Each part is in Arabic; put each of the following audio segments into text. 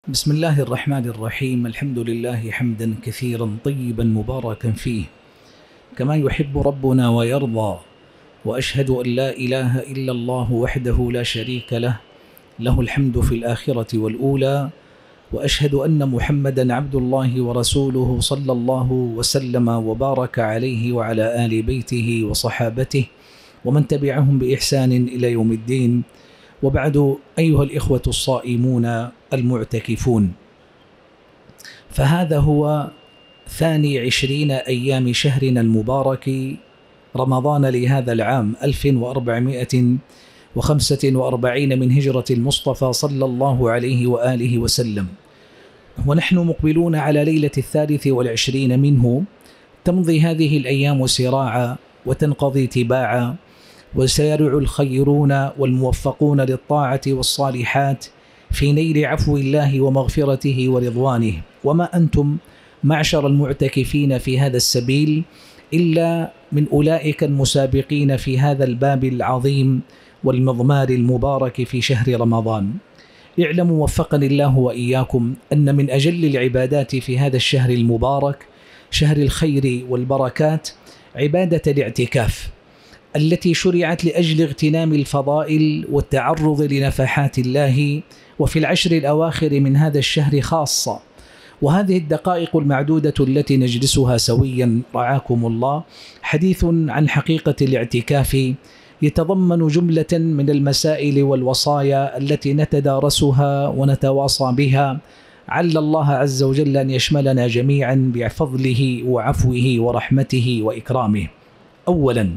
بسم الله الرحمن الرحيم. الحمد لله حمدا كثيرا طيبا مباركا فيه كما يحب ربنا ويرضى، وأشهد أن لا إله إلا الله وحده لا شريك له، له الحمد في الآخرة والأولى، وأشهد أن محمدا عبد الله ورسوله صلى الله وسلم وبارك عليه وعلى آل بيته وصحابته ومن تبعهم بإحسان إلى يوم الدين. وبعد، أيها الإخوة الصائمون المعتكفون، فهذا هو 22 أيام شهرنا المبارك رمضان لهذا العام 1445 من هجرة المصطفى صلى الله عليه وآله وسلم، ونحن مقبلون على ليلة 23 منه. تمضي هذه الأيام سراعا وتنقضي تباعا، وسيرع الخيرون والموفقون للطاعة والصالحات في نيل عفو الله ومغفرته ورضوانه، وما أنتم معشر المعتكفين في هذا السبيل إلا من أولئك المسابقين في هذا الباب العظيم والمضمار المبارك في شهر رمضان. اعلموا وفقني الله وإياكم أن من أجل العبادات في هذا الشهر المبارك، شهر الخير والبركات، عبادة الاعتكاف التي شرعت لأجل اغتنام الفضائل والتعرض لنفحات الله، وفي العشر الأواخر من هذا الشهر خاصة. وهذه الدقائق المعدودة التي نجلسها سويا رعاكم الله حديث عن حقيقة الاعتكاف يتضمن جملة من المسائل والوصايا التي نتدارسها ونتواصى بها، عل الله عز وجل أن يشملنا جميعا بفضله وعفوه ورحمته وإكرامه. أولا،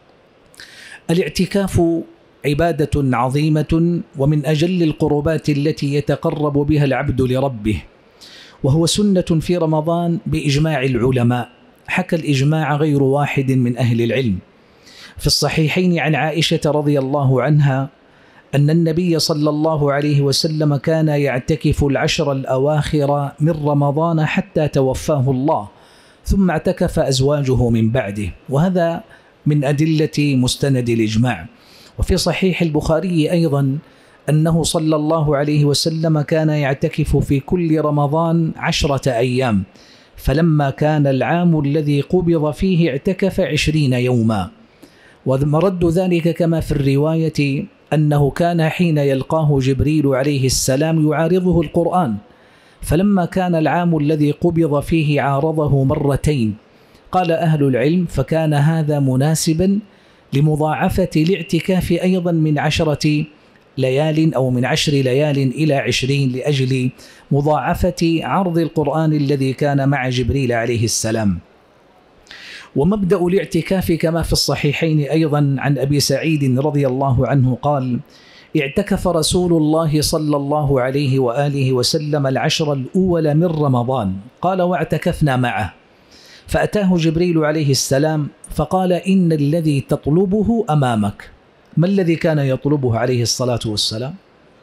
الاعتكاف عبادة عظيمة ومن أجل القربات التي يتقرب بها العبد لربه، وهو سنة في رمضان بإجماع العلماء. حكى الإجماع غير واحد من أهل العلم في الصحيحين عن عائشة رضي الله عنها أن النبي صلى الله عليه وسلم كان يعتكف العشر الأواخر من رمضان حتى توفاه الله، ثم اعتكف أزواجه من بعده، وهذا من أدلة مستند الإجماع. وفي صحيح البخاري أيضا أنه صلى الله عليه وسلم كان يعتكف في كل رمضان 10 أيام، فلما كان العام الذي قبض فيه اعتكف 20 يوما. ومرد ذلك كما في الرواية أنه كان حين يلقاه جبريل عليه السلام يعارضه القرآن، فلما كان العام الذي قبض فيه عارضه مرتين. قال أهل العلم فكان هذا مناسبا لمضاعفة الاعتكاف أيضا من 10 ليال أو من 10 ليال إلى 20 لأجل مضاعفة عرض القرآن الذي كان مع جبريل عليه السلام. ومبدأ الاعتكاف كما في الصحيحين أيضا عن أبي سعيد رضي الله عنه قال: اعتكف رسول الله صلى الله عليه وآله وسلم العشر الأول من رمضان. قال: واعتكفنا معه، فأتاه جبريل عليه السلام فقال: إن الذي تطلبه أمامك. ما الذي كان يطلبه عليه الصلاة والسلام؟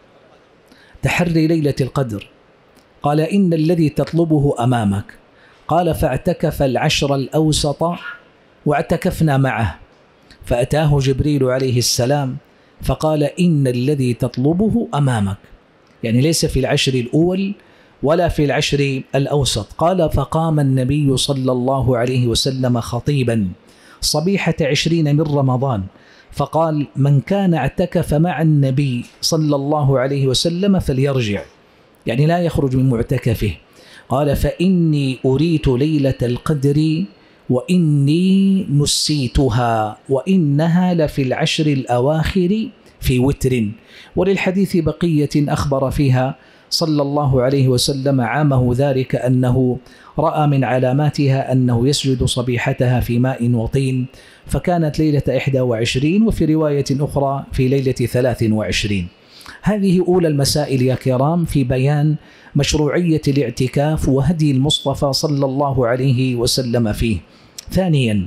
تحري ليلة القدر. قال: إن الذي تطلبه أمامك. قال: فاعتكف العشر الأوسط واعتكفنا معه، فأتاه جبريل عليه السلام فقال: إن الذي تطلبه أمامك، يعني ليس في العشر الأول ولا في العشر الأوسط. قال: فقام النبي صلى الله عليه وسلم خطيبا صبيحة 20 من رمضان فقال: من كان اعتكف مع النبي صلى الله عليه وسلم فليرجع، يعني لا يخرج من معتكفه. قال: فإني أريت ليلة القدر وإني نسيتها وإنها لفي العشر الأواخر في وتر. وللحديث بقية أخبر فيها صلى الله عليه وسلم عامه ذلك أنه رأى من علاماتها أنه يسجد صبيحتها في ماء وطين، فكانت ليلة 21، وفي رواية أخرى في ليلة 23. هذه أولى المسائل يا كرام في بيان مشروعية الاعتكاف وهدي المصطفى صلى الله عليه وسلم فيه. ثانيا،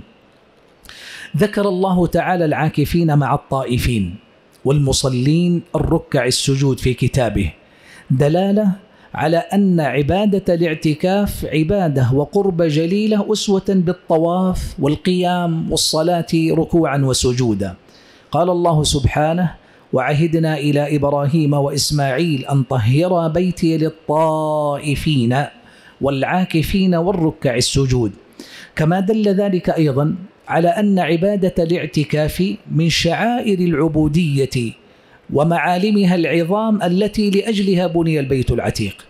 ذكر الله تعالى العاكفين مع الطائفين والمصلين الركع السجود في كتابه، دلالة على أن عبادة الاعتكاف عبادة وقرب جليلة أسوة بالطواف والقيام والصلاة ركوعا وسجودا. قال الله سبحانه: وعهدنا إلى إبراهيم وإسماعيل أن طهرا بيتي للطائفين والعاكفين والركع السجود. كما دل ذلك أيضا على أن عبادة الاعتكاف من شعائر العبودية ومعالمها العظام التي لأجلها بني البيت العتيق،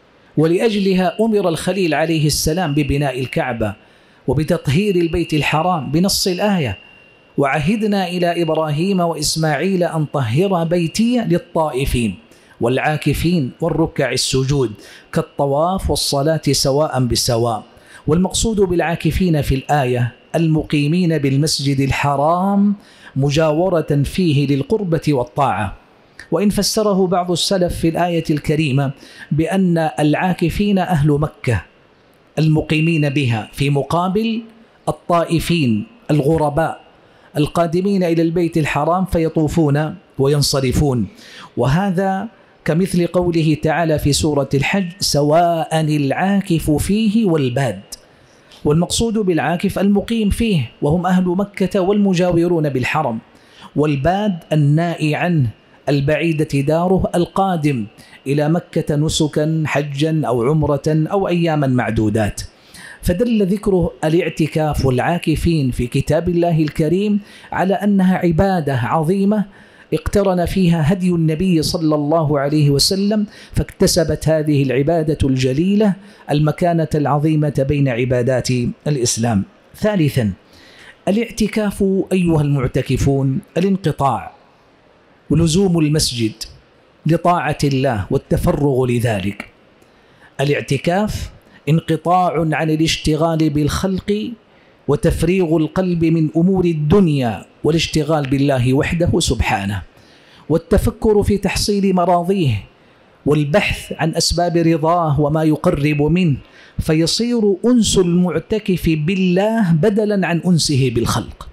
ولأجلها أمر الخليل عليه السلام ببناء الكعبة وبتطهير البيت الحرام بنص الآية: وعهدنا إلى إبراهيم وإسماعيل أن طهر بيتي للطائفين والعاكفين والركع السجود، كالطواف والصلاة سواء بسواء. والمقصود بالعاكفين في الآية المقيمين بالمسجد الحرام مجاورة فيه للقربة والطاعة. وإن فسره بعض السلف في الآية الكريمة بأن العاكفين أهل مكة المقيمين بها، في مقابل الطائفين الغرباء القادمين إلى البيت الحرام فيطوفون وينصرفون. وهذا كمثل قوله تعالى في سورة الحج: سواء العاكف فيه والباد. والمقصود بالعاكف المقيم فيه وهم أهل مكة والمجاورون بالحرم، والباد النائي عنه البعيدة داره القادم إلى مكة نسكا حجا أو عمرة أو أياما معدودات. فدل ذكر الاعتكاف والعاكفين في كتاب الله الكريم على أنها عبادة عظيمة اقترن فيها هدي النبي صلى الله عليه وسلم، فاكتسبت هذه العبادة الجليلة المكانة العظيمة بين عبادات الإسلام. ثالثا، الاعتكاف أيها المعتكفون الانقطاع ولزوم المسجد لطاعة الله والتفرغ لذلك. الاعتكاف انقطاع عن الاشتغال بالخلق وتفريغ القلب من أمور الدنيا والاشتغال بالله وحده سبحانه، والتفكر في تحصيل مراضيه والبحث عن أسباب رضاه وما يقرب منه، فيصير أنس المعتكف بالله بدلا عن أنسه بالخلق.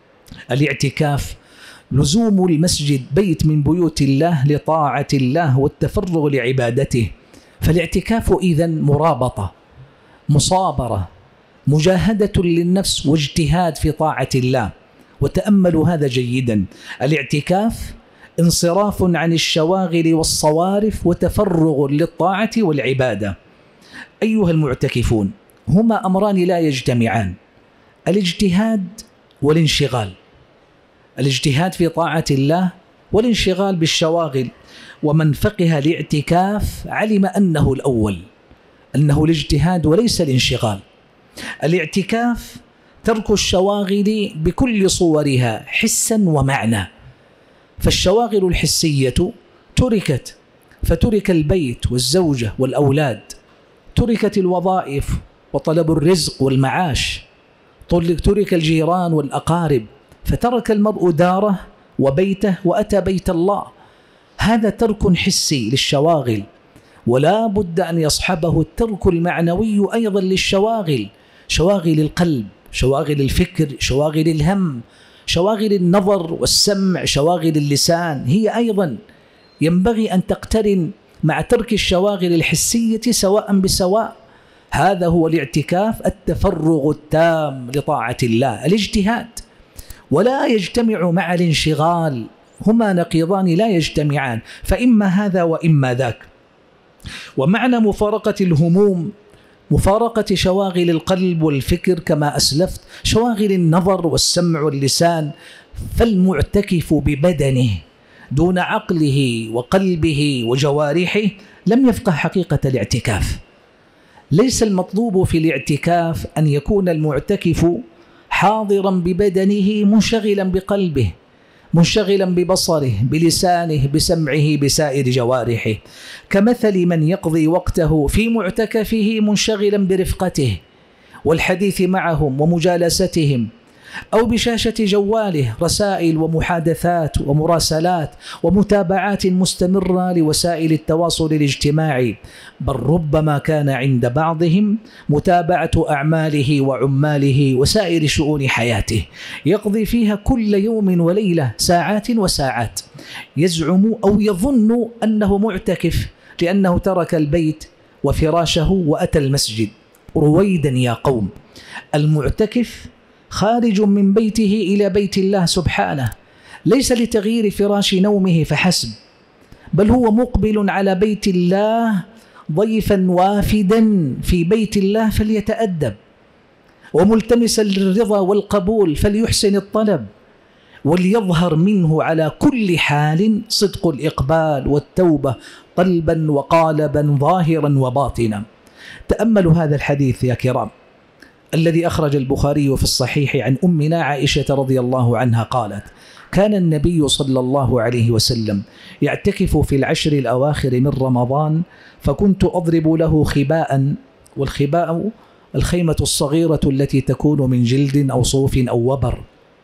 الاعتكاف لزوم المسجد بيت من بيوت الله لطاعة الله والتفرغ لعبادته. فالاعتكاف إذن مرابطة، مصابرة، مجاهدة للنفس واجتهاد في طاعة الله. وتأملوا هذا جيدا: الاعتكاف انصراف عن الشواغل والصوارف وتفرغ للطاعة والعبادة. أيها المعتكفون، هما أمران لا يجتمعان: الاجتهاد والانشغال. الاجتهاد في طاعة الله والانشغال بالشواغل. ومن فقه الاعتكاف علم أنه الأول، أنه الاجتهاد وليس الانشغال. الاعتكاف ترك الشواغل بكل صورها حسا ومعنى، فالشواغل الحسية تركت، فترك البيت والزوجة والأولاد، تركت الوظائف وطلب الرزق والمعاش، ترك الجيران والأقارب، فترك المرء داره وبيته وأتى بيت الله. هذا ترك حسي للشواغل، ولا بد أن يصحبه الترك المعنوي أيضا للشواغل، شواغل القلب، شواغل الفكر، شواغل الهم، شواغل النظر والسمع، شواغل اللسان، هي أيضا ينبغي أن تقترن مع ترك الشواغل الحسية سواء بسواء. هذا هو الاعتكاف، التفرغ التام لطاعة الله، الاجتهاد. ولا يجتمع مع الانشغال، هما نقيضان لا يجتمعان، فإما هذا وإما ذاك. ومعنى مفارقة الهموم مفارقة شواغل القلب والفكر كما أسلفت، شواغل النظر والسمع واللسان. فالمعتكف ببدنه دون عقله وقلبه وجوارحه لم يفقه حقيقة الاعتكاف. ليس المطلوب في الاعتكاف أن يكون المعتكف حاضرا ببدنه منشغلا بقلبه، منشغلا ببصره، بلسانه، بسمعه، بسائر جوارحه، كمثل من يقضي وقته في معتكفه منشغلا برفقته والحديث معهم ومجالستهم، أو بشاشة جواله رسائل ومحادثات ومراسلات ومتابعات مستمرة لوسائل التواصل الاجتماعي، بل ربما كان عند بعضهم متابعة أعماله وعماله وسائر شؤون حياته، يقضي فيها كل يوم وليلة ساعات وساعات، يزعم أو يظن أنه معتكف لأنه ترك البيت وفراشه وأتى المسجد. رويدا يا قوم، المعتكف خارج من بيته إلى بيت الله سبحانه، ليس لتغيير فراش نومه فحسب، بل هو مقبل على بيت الله ضيفا وافدا في بيت الله فليتأدب، وملتمسا للرضا والقبول فليحسن الطلب، وليظهر منه على كل حال صدق الإقبال والتوبة قلبا وقالبا ظاهرا وباطنا. تأملوا هذا الحديث يا كرام الذي أخرج البخاري في الصحيح عن أمنا عائشة رضي الله عنها قالت: كان النبي صلى الله عليه وسلم يعتكف في العشر الأواخر من رمضان، فكنت أضرب له خباء، والخباء الخيمة الصغيرة التي تكون من جلد أو صوف أو وبر.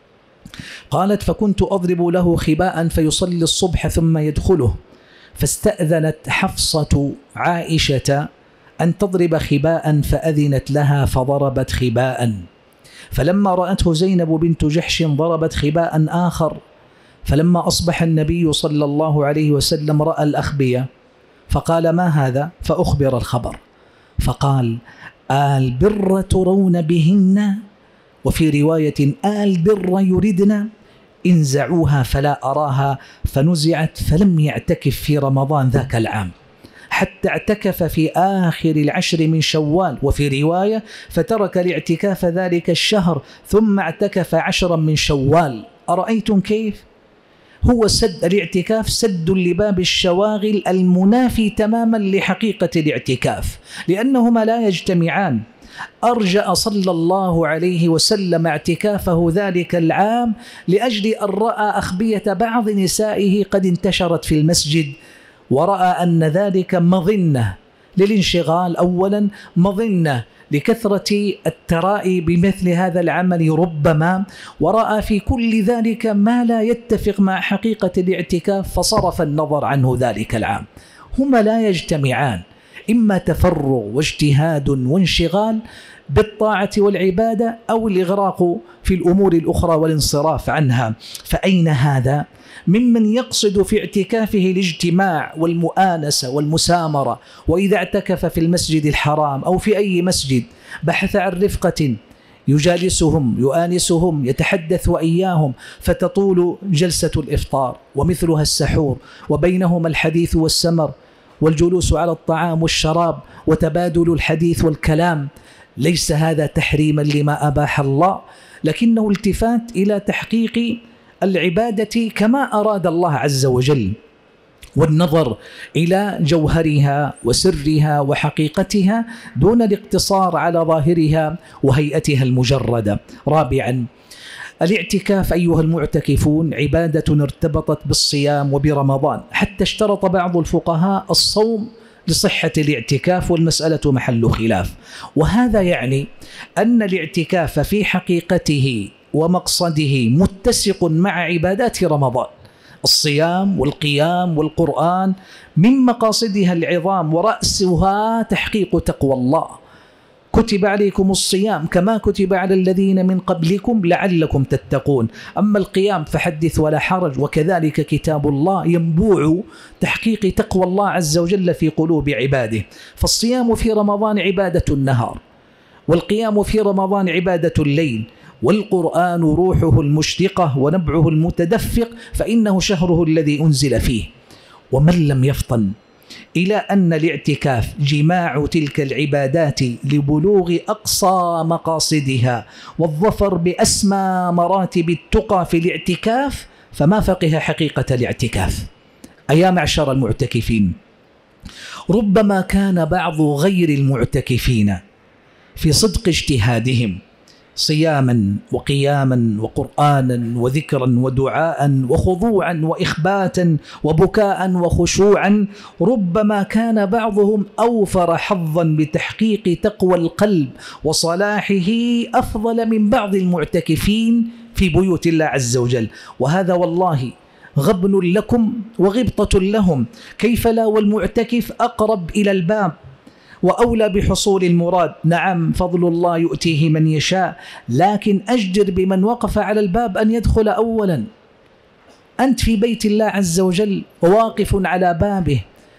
قالت: فكنت أضرب له خباء فيصلي الصبح ثم يدخله، فاستأذنت حفصة عائشة أن تضرب خباء فأذنت لها فضربت خباء، فلما رأته زينب بنت جحش ضربت خباء آخر، فلما أصبح النبي صلى الله عليه وسلم رأى الأخبية فقال: ما هذا؟ فأخبر الخبر، فقال: البر ترون بهن، وفي رواية البر يردن، انزعوها فلا أراها، فنزعت فلم يعتكف في رمضان ذاك العام حتى اعتكف في آخر العشر من شوال، وفي رواية فترك الاعتكاف ذلك الشهر ثم اعتكف 10 من شوال. أرأيتم كيف؟ هو سد الاعتكاف سد لباب الشواغل المنافي تماما لحقيقة الاعتكاف، لأنهما لا يجتمعان. أرجأ صلى الله عليه وسلم اعتكافه ذلك العام لأجل أن رأى أخبية بعض نسائه قد انتشرت في المسجد، ورأى أن ذلك مظنة للانشغال أولا، مظنة لكثرة الترائي بمثل هذا العمل ربما، ورأى في كل ذلك ما لا يتفق مع حقيقة الاعتكاف فصرف النظر عنه ذلك العام. هما لا يجتمعان، إما تفرغ واجتهاد وانشغال بالطاعة والعبادة، أو الإغراق في الأمور الأخرى والانصراف عنها. فأين هذا ممن يقصد في اعتكافه الاجتماع والمؤانسة والمسامرة، وإذا اعتكف في المسجد الحرام أو في أي مسجد بحث عن رفقة يجالسهم يؤانسهم يتحدث وإياهم، فتطول جلسة الإفطار ومثلها السحور، وبينهما الحديث والسمر والجلوس على الطعام والشراب وتبادل الحديث والكلام. ليس هذا تحريما لما أباح الله، لكنه التفات إلى تحقيق العبادة كما أراد الله عز وجل، والنظر إلى جوهرها وسرها وحقيقتها دون الاقتصار على ظاهرها وهيئتها المجردة. رابعا، الاعتكاف أيها المعتكفون عبادة ارتبطت بالصيام وبرمضان، حتى اشترط بعض الفقهاء الصوم لصحة الاعتكاف، والمسألة محل خلاف. وهذا يعني أن الاعتكاف في حقيقته ومقصده متسق مع عبادات رمضان. الصيام والقيام والقرآن من مقاصدها العظام ورأسها تحقيق تقوى الله. كتب عليكم الصيام كما كتب على الذين من قبلكم لعلكم تتقون. أما القيام فحدث ولا حرج، وكذلك كتاب الله ينبوع تحقيق تقوى الله عز وجل في قلوب عباده. فالصيام في رمضان عبادة النهار، والقيام في رمضان عبادة الليل، والقرآن روحه المشرقة ونبعه المتدفق، فإنه شهره الذي أنزل فيه. ومن لم يفطن إلى أن الاعتكاف جماع تلك العبادات لبلوغ أقصى مقاصدها والظفر بأسمى مراتب التقى في الاعتكاف، فما فقه حقيقة الاعتكاف. أيا معشر المعتكفين، ربما كان بعض غير المعتكفين في صدق اجتهادهم صياما وقياما وقرآنا وذكرا ودعاء وخضوعا وإخباتا وبكاء وخشوعا، ربما كان بعضهم أوفر حظا بتحقيق تقوى القلب وصلاحه أفضل من بعض المعتكفين في بيوت الله عز وجل. وهذا والله غبن لكم وغبطة لهم. كيف لا والمعتكف أقرب إلى الباب وأولى بحصول المراد؟ نعم، فضل الله يؤتيه من يشاء، لكن أجدر بمن وقف على الباب أن يدخل أولا. أنت في بيت الله عز وجل وواقف على بابه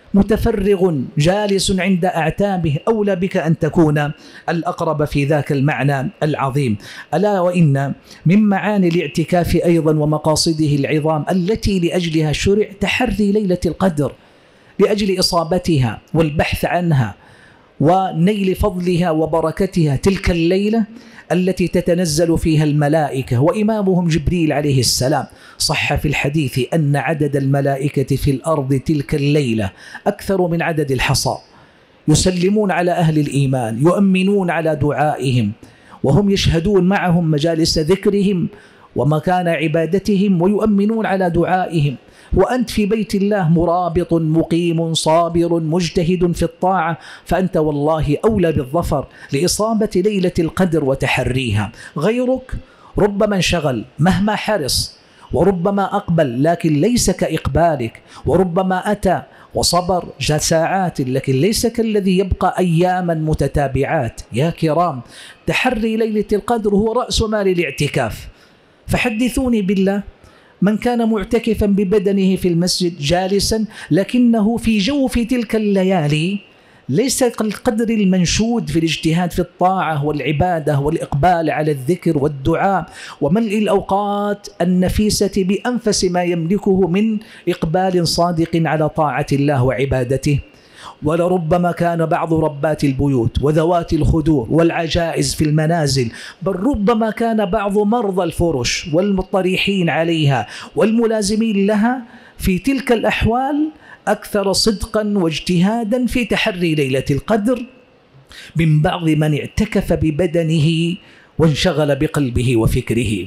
متفرغ جالس عند أعتابه أولى بك أن تكون الأقرب في ذاك المعنى العظيم. ألا وإن من معاني الاعتكاف أيضا ومقاصده العظام التي لأجلها شرع تحري ليلة القدر لأجل إصابتها والبحث عنها ونيل فضلها وبركتها، تلك الليلة التي تتنزل فيها الملائكة وإمامهم جبريل عليه السلام. صح في الحديث أن عدد الملائكة في الأرض تلك الليلة أكثر من عدد الحصى، يسلمون على أهل الإيمان، يؤمنون على دعائهم، وهم يشهدون معهم مجالس ذكرهم ومكان عبادتهم ويؤمنون على دعائهم، وأنت في بيت الله مرابط مقيم صابر مجتهد في الطاعة، فأنت والله أولى بالظفر لإصابة ليلة القدر وتحريها. غيرك ربما انشغل مهما حرص، وربما أقبل لكن ليس كإقبالك، وربما أتى وصبر ساعات لكن ليس كالذي يبقى أياما متتابعات. يا كرام، تحري ليلة القدر هو رأس مال الاعتكاف. فحدثوني بالله من كان معتكفا ببدنه في المسجد جالسا لكنه في جوف تلك الليالي ليس كالقدر المنشود في الاجتهاد في الطاعة والعبادة والإقبال على الذكر والدعاء وملء الأوقات النفيسة بأنفس ما يملكه من إقبال صادق على طاعة الله وعبادته. ولربما كان بعض ربات البيوت وذوات الخدور والعجائز في المنازل، بل ربما كان بعض مرضى الفرش والمطريحين عليها والملازمين لها في تلك الأحوال أكثر صدقا واجتهادا في تحري ليلة القدر من بعض من اعتكف ببدنه وانشغل بقلبه وفكره.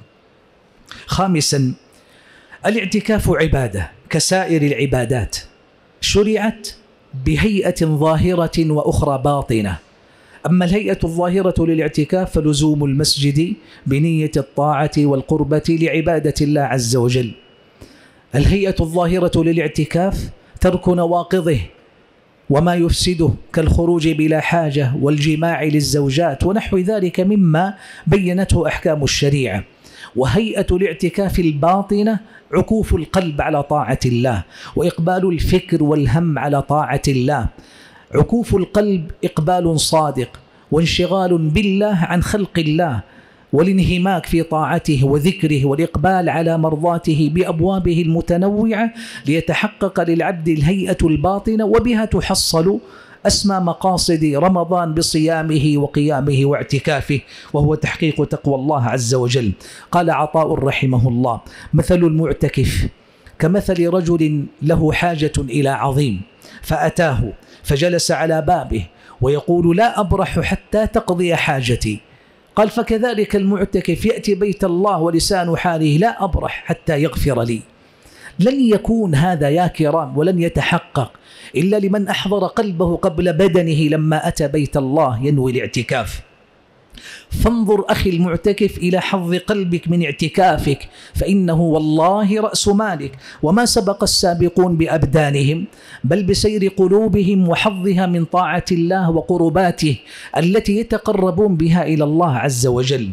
خامسا، الاعتكاف عبادة كسائر العبادات، شرعت بهيئة ظاهرة وأخرى باطنة. أما الهيئة الظاهرة للاعتكاف فلزوم المسجد بنية الطاعة والقربة لعبادة الله عز وجل. الهيئة الظاهرة للاعتكاف ترك نواقضه وما يفسده كالخروج بلا حاجة والجماع للزوجات ونحو ذلك مما بينته أحكام الشريعة. وهيئة الاعتكاف الباطنة عكوف القلب على طاعة الله وإقبال الفكر والهم على طاعة الله. عكوف القلب إقبال صادق وانشغال بالله عن خلق الله والانهماك في طاعته وذكره والإقبال على مرضاته بأبوابه المتنوعة ليتحقق للعبد الهيئة الباطنة، وبها تحصل أسمى مقاصد رمضان بصيامه وقيامه واعتكافه، وهو تحقيق تقوى الله عز وجل. قال عطاء رحمه الله: مثل المعتكف كمثل رجل له حاجة إلى عظيم فأتاه فجلس على بابه ويقول: لا أبرح حتى تقضي حاجتي. قال: فكذلك المعتكف يأتي بيت الله ولسان حاله: لا أبرح حتى يغفر لي. لن يكون هذا يا كرام ولن يتحقق إلا لمن أحضر قلبه قبل بدنه لما أتى بيت الله ينوي الاعتكاف. فانظر أخي المعتكف إلى حظ قلبك من اعتكافك، فإنه والله رأس مالك. وما سبق السابقون بأبدانهم بل بسير قلوبهم وحظها من طاعة الله وقرباته التي يتقربون بها إلى الله عز وجل.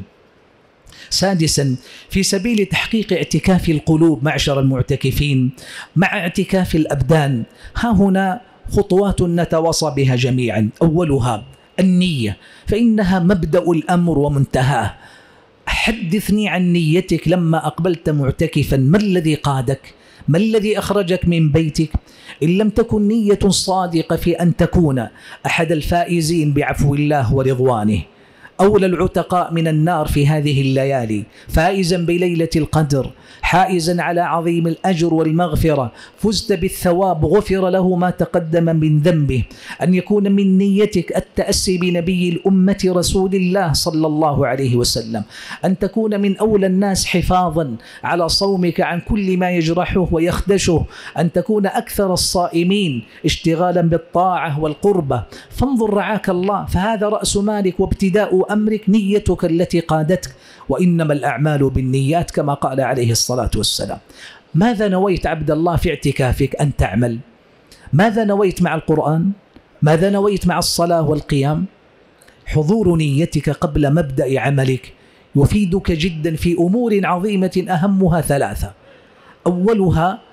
سادسا، في سبيل تحقيق اعتكاف القلوب معشر المعتكفين مع اعتكاف الأبدان، ها هنا خطوات نتواصى بها جميعا. أولها النية، فإنها مبدأ الأمر ومنتهاه. حدثني عن نيتك لما أقبلت معتكفا، ما الذي قادك؟ ما الذي أخرجك من بيتك؟ إن لم تكن نية صادقة في أن تكون أحد الفائزين بعفو الله ورضوانه، أولى العتقاء من النار في هذه الليالي، فائزا بليلة القدر، حائزا على عظيم الأجر والمغفرة، فزت بالثواب، غفر له ما تقدم من ذنبه، أن يكون من نيتك التأسي بنبي الأمة رسول الله صلى الله عليه وسلم، أن تكون من أولى الناس حفاظا على صومك عن كل ما يجرحه ويخدشه، أن تكون أكثر الصائمين اشتغالا بالطاعة والقربة. فانظر رعاك الله، فهذا رأس مالك وابتداء أمرك نيتك التي قادتك، وإنما الأعمال بالنيات كما قال عليه الصلاة والسلام. ماذا نويت عبد الله في اعتكافك أن تعمل؟ ماذا نويت مع القرآن؟ ماذا نويت مع الصلاة والقيام؟ حضور نيتك قبل مبدأ عملك يفيدك جدا في أمور عظيمة أهمها ثلاثة. أولها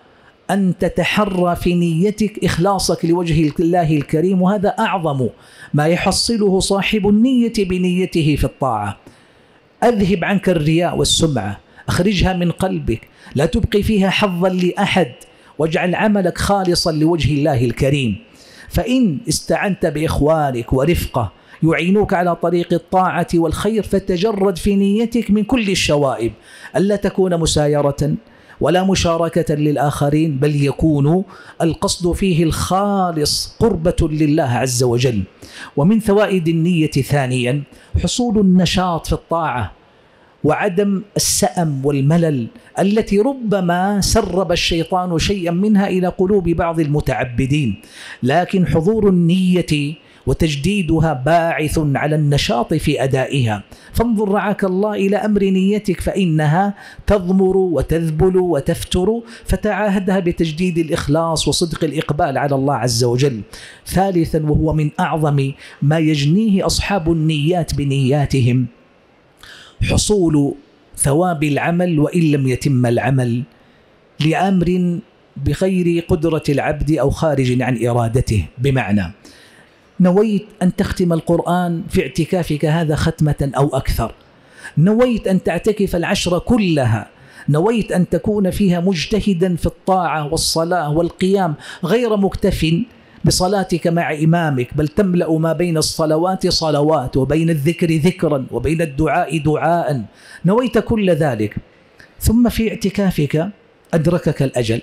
أن تتحرى في نيتك إخلاصك لوجه الله الكريم، وهذا أعظم ما يحصله صاحب النية بنيته في الطاعة. أذهب عنك الرياء والسمعة، أخرجها من قلبك، لا تبقي فيها حظا لأحد، واجعل عملك خالصا لوجه الله الكريم. فإن استعنت بإخوانك ورفقة يعينوك على طريق الطاعة والخير، فتجرد في نيتك من كل الشوائب، ألا تكون مسايرة ولا مشاركة للآخرين، بل يكون القصد فيه الخالص قربة لله عز وجل. ومن فوائد النية ثانيا حصول النشاط في الطاعة، وعدم السأم والملل التي ربما سرب الشيطان شيئا منها إلى قلوب بعض المتعبدين، لكن حضور النية وتجديدها باعث على النشاط في أدائها. فانظر رعاك الله إلى أمر نيتك، فإنها تضمر وتذبل وتفتر، فتعاهدها بتجديد الإخلاص وصدق الإقبال على الله عز وجل. ثالثا، وهو من أعظم ما يجنيه أصحاب النيات بنياتهم، حصول ثواب العمل وإن لم يتم العمل لأمر بغير قدرة العبد أو خارج عن إرادته. بمعنى نويت أن تختم القرآن في اعتكافك هذا ختمة أو أكثر، نويت أن تعتكف العشر كلها، نويت أن تكون فيها مجتهدا في الطاعة والصلاة والقيام، غير مكتف بصلاتك مع إمامك، بل تملأ ما بين الصلوات صلوات، وبين الذكر ذكرا، وبين الدعاء دعاء، نويت كل ذلك. ثم في اعتكافك أدركك الأجل،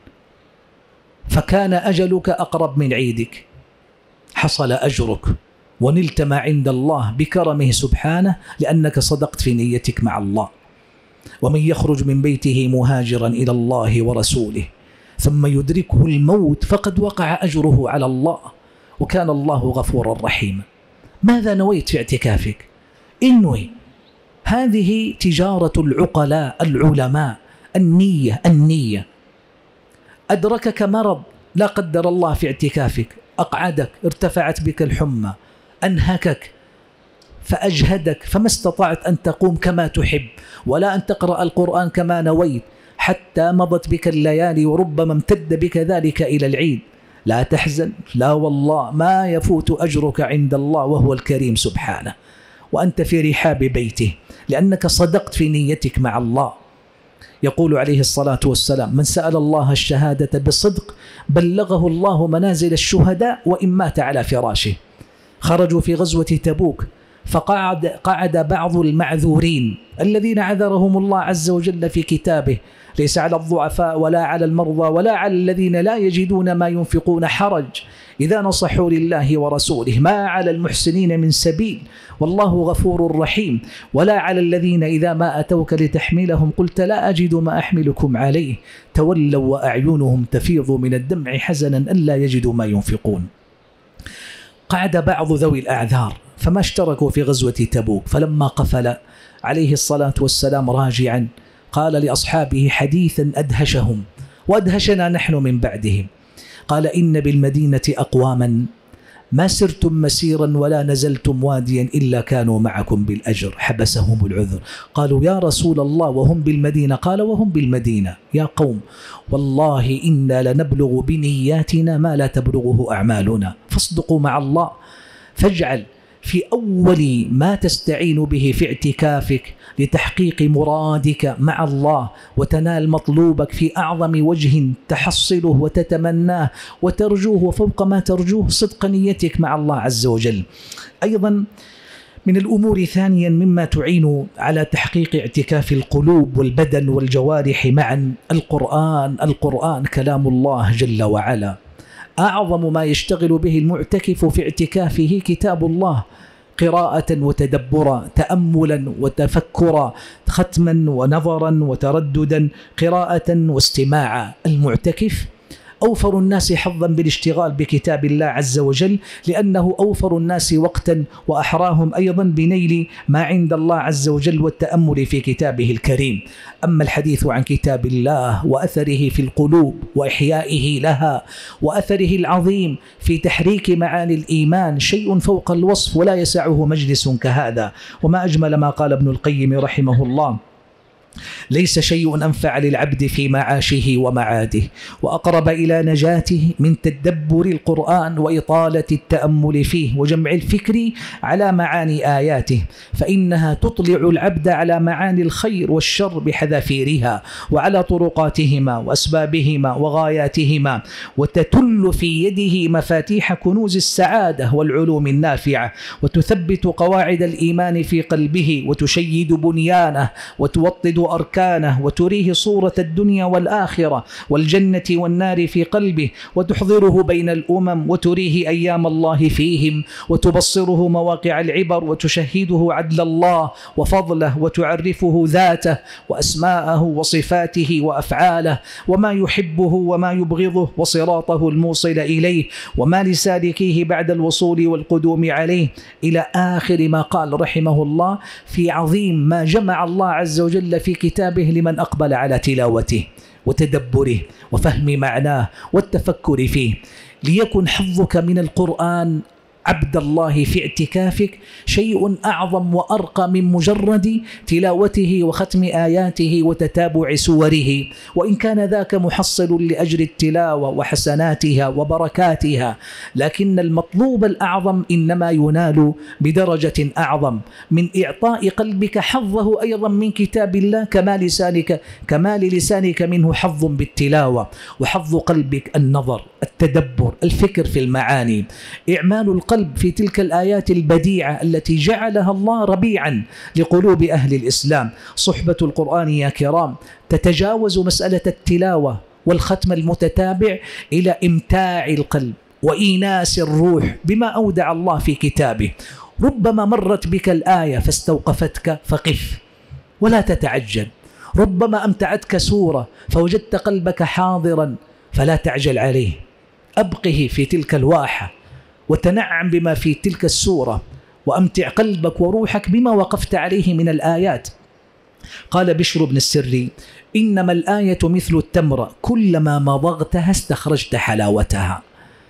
فكان أجلك أقرب من عيدك، حصل أجرك ونلت ما عند الله بكرمه سبحانه، لأنك صدقت في نيتك مع الله. ومن يخرج من بيته مهاجرا إلى الله ورسوله ثم يدركه الموت فقد وقع أجره على الله، وكان الله غفورا رحيما. ماذا نويت في اعتكافك؟ انوي. هذه تجارة العقلاء العلماء، النية. أدركك مرض لا قدر الله في اعتكافك، أقعدك، ارتفعت بك الحمى، أنهكك فأجهدك، فما استطعت أن تقوم كما تحب ولا أن تقرأ القرآن كما نويت، حتى مضت بك الليالي وربما امتد بك ذلك إلى العيد. لا تحزن، لا والله ما يفوت أجرك عند الله وهو الكريم سبحانه، وأنت في رحاب بيته، لأنك صدقت في نيتك مع الله. يقول عليه الصلاة والسلام: من سأل الله الشهادة بصدق بلغه الله منازل الشهداء وإن مات على فراشه. خرجوا في غزوة تبوك، فقعد بعض المعذورين الذين عذرهم الله عز وجل في كتابه: ليس على الضعفاء ولا على المرضى ولا على الذين لا يجدون ما ينفقون حرج إذا نصحوا لله ورسوله، ما على المحسنين من سبيل والله غفور رحيم، ولا على الذين إذا ما أتوك لتحملهم قلت لا أجد ما أحملكم عليه تولوا وأعينهم تفيض من الدمع حزنا ألا يجدوا ما ينفقون. قعد بعض ذوي الأعذار فما اشتركوا في غزوة تبوك، فلما قفل عليه الصلاة والسلام راجعا قال لأصحابه حديثا أدهشهم وأدهشنا نحن من بعدهم، قال: إن بالمدينة أقواما ما سرتم مسيرا ولا نزلتم واديا إلا كانوا معكم بالأجر، حبسهم العذر. قالوا: يا رسول الله وهم بالمدينة؟ قال: وهم بالمدينة يا قوم والله إنا لنبلغ بنياتنا ما لا تبلغه أعمالنا، فاصدقوا مع الله. فاجعل في أول ما تستعين به في اعتكافك لتحقيق مرادك مع الله وتنال مطلوبك في أعظم وجه تحصله وتتمناه وترجوه، وفوق ما ترجوه صدق نيتك مع الله عز وجل. أيضا من الأمور ثانيا مما تعين على تحقيق اعتكاف القلوب والبدن والجوارح معا القرآن كلام الله جل وعلا. أعظم ما يشتغل به المعتكف في اعتكافه كتاب الله، قراءة وتدبرا، تأملا وتفكرا، ختما ونظرا وترددا، قراءة واستماعا. المعتكف أوفر الناس حظا بالاشتغال بكتاب الله عز وجل، لأنه أوفر الناس وقتا وأحراهم أيضا بنيل ما عند الله عز وجل والتأمل في كتابه الكريم. أما الحديث عن كتاب الله وأثره في القلوب وإحيائه لها وأثره العظيم في تحريك معاني الإيمان شيء فوق الوصف، ولا يسعه مجلس كهذا. وما أجمل ما قال ابن القيم رحمه الله ليس شيء أنفع للعبد في معاشه ومعاده وأقرب إلى نجاته من تدبر القرآن وإطالة التأمل فيه وجمع الفكر على معاني آياته، فإنها تطلع العبد على معاني الخير والشر بحذافيرها وعلى طرقاتهما وأسبابهما وغاياتهما، وتتل في يده مفاتيح كنوز السعادة والعلوم النافعة، وتثبت قواعد الإيمان في قلبه وتشيد بنيانه وتوطد أركانه، وتريه صورة الدنيا والآخرة والجنة والنار في قلبه، وتحضره بين الأمم وتريه أيام الله فيهم، وتبصره مواقع العبر، وتشهده عدل الله وفضله، وتعرفه ذاته وأسماءه وصفاته وأفعاله وما يحبه وما يبغضه وصراطه الموصل إليه وما لسالكيه بعد الوصول والقدوم عليه، إلى آخر ما قال رحمه الله في عظيم ما جمع الله عز وجل في كتابه لمن أقبل على تلاوته وتدبره وفهم معناه والتفكر فيه. ليكن حظك من القرآن عبد الله في اعتكافك شيء أعظم وأرقى من مجرد تلاوته وختم آياته وتتابع سوره، وإن كان ذاك محصل لأجر التلاوة وحسناتها وبركاتها، لكن المطلوب الأعظم إنما ينال بدرجة أعظم من إعطاء قلبك حظه أيضا من كتاب الله، كما لسانك منه حظ بالتلاوة، وحظ قلبك النظر، التدبر، الفكر في المعاني، إعمال القلب في تلك الآيات البديعة التي جعلها الله ربيعا لقلوب أهل الإسلام. صحبة القرآن يا كرام تتجاوز مسألة التلاوة والختم المتتابع إلى إمتاع القلب وإيناس الروح بما أودع الله في كتابه. ربما مرت بك الآية فاستوقفتك فقف ولا تتعجل، ربما أمتعتك سورة فوجدت قلبك حاضرا فلا تعجل عليه، أبقه في تلك الواحة وتنعم بما في تلك السورة، وأمتع قلبك وروحك بما وقفت عليه من الآيات. قال بشر بن السري: إنما الآية مثل التمرة كلما مضغتها استخرجت حلاوتها.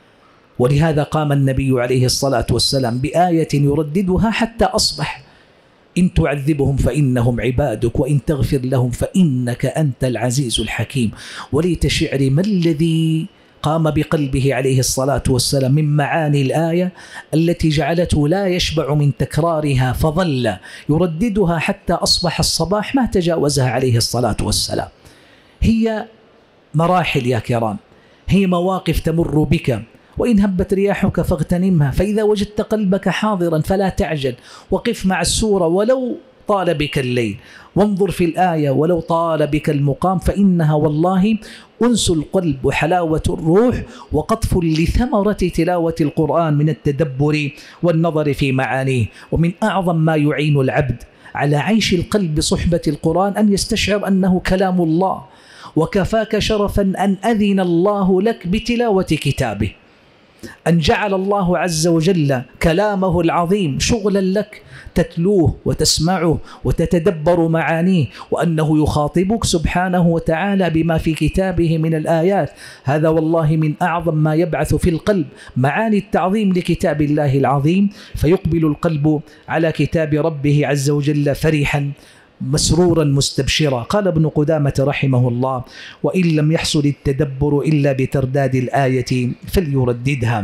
ولهذا قام النبي عليه الصلاة والسلام بآية يرددها حتى أصبح: إن تعذبهم فإنهم عبادك وإن تغفر لهم فإنك أنت العزيز الحكيم. وليت شعري ما الذي قام بقلبه عليه الصلاة والسلام من معاني الآية التي جعلته لا يشبع من تكرارها، فظل يرددها حتى أصبح الصباح ما تجاوزها عليه الصلاة والسلام. هي مراحل يا كرام، هي مواقف تمر بك، وإن هبت رياحك فاغتنمها، فإذا وجدت قلبك حاضرا فلا تعجل، وقف مع السورة ولو طال بك الليل، وانظر في الآية ولو طال بك المقام، فإنها والله أنس القلب وحلاوة الروح وقطف لثمرة تلاوة القرآن من التدبر والنظر في معانيه. ومن أعظم ما يعين العبد على عيش القلب بصحبة القرآن أن يستشعر أنه كلام الله، وكفاك شرفا أن أذن الله لك بتلاوة كتابه، أن جعل الله عز وجل كلامه العظيم شغلا لك تتلوه وتسمعه وتتدبر معانيه، وأنه يخاطبك سبحانه وتعالى بما في كتابه من الآيات. هذا والله من أعظم ما يبعث في القلب معاني التعظيم لكتاب الله العظيم، فيقبل القلب على كتاب ربه عز وجل فرحا مسرورا مستبشرا. قال ابن قدامة رحمه الله: وإن لم يحصل التدبر إلا بترداد الآية فليرددها.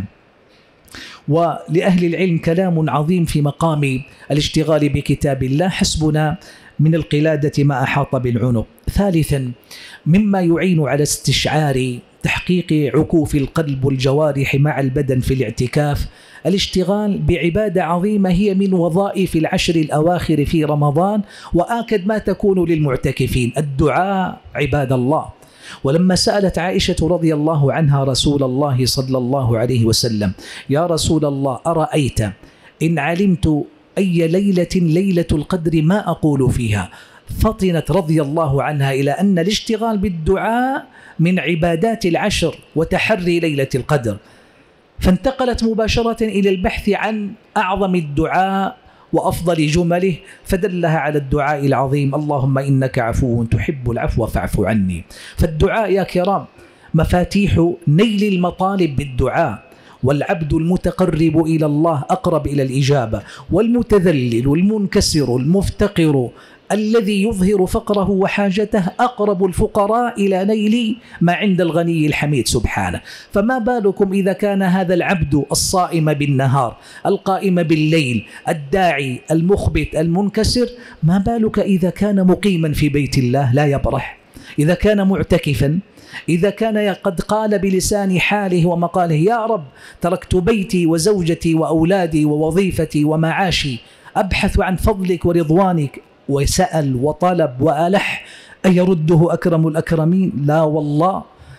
ولأهل العلم كلام عظيم في مقام الاشتغال بكتاب الله، حسبنا من القلادة ما أحاط بالعنق. ثالثا مما يعين على استشعار تحقيق عكوف القلب والجوارح مع البدن في الاعتكاف الاشتغال بعبادة عظيمة هي من وظائف العشر الأواخر في رمضان، وآكد ما تكون للمعتكفين: الدعاء عباد الله. ولما سألت عائشة رضي الله عنها رسول الله صلى الله عليه وسلم: يا رسول الله أرأيت إن علمت أي ليلة القدر ما أقول فيها؟ فطنت رضي الله عنها إلى أن الاشتغال بالدعاء من عبادات العشر وتحري ليلة القدر، فانتقلت مباشرة إلى البحث عن أعظم الدعاء وأفضل جمله، فدلها على الدعاء العظيم: اللهم إنك عفو تحب العفو فاعف عني. فالدعاء يا كرام مفاتيح نيل المطالب بالدعاء، والعبد المتقرب إلى الله أقرب إلى الإجابة، والمتذلل والمنكسر المفتقر الذي يظهر فقره وحاجته أقرب الفقراء إلى نيل ما عند الغني الحميد سبحانه. فما بالكم إذا كان هذا العبد الصائم بالنهار القائم بالليل الداعي المخبت المنكسر، ما بالك إذا كان مقيما في بيت الله لا يبرح، إذا كان معتكفا، إذا كان قد قال بلسان حاله ومقاله: يا رب تركت بيتي وزوجتي وأولادي ووظيفتي ومعاشي أبحث عن فضلك ورضوانك، وسأل وطلب وألح، أيرده أكرم الأكرمين؟ لا والله.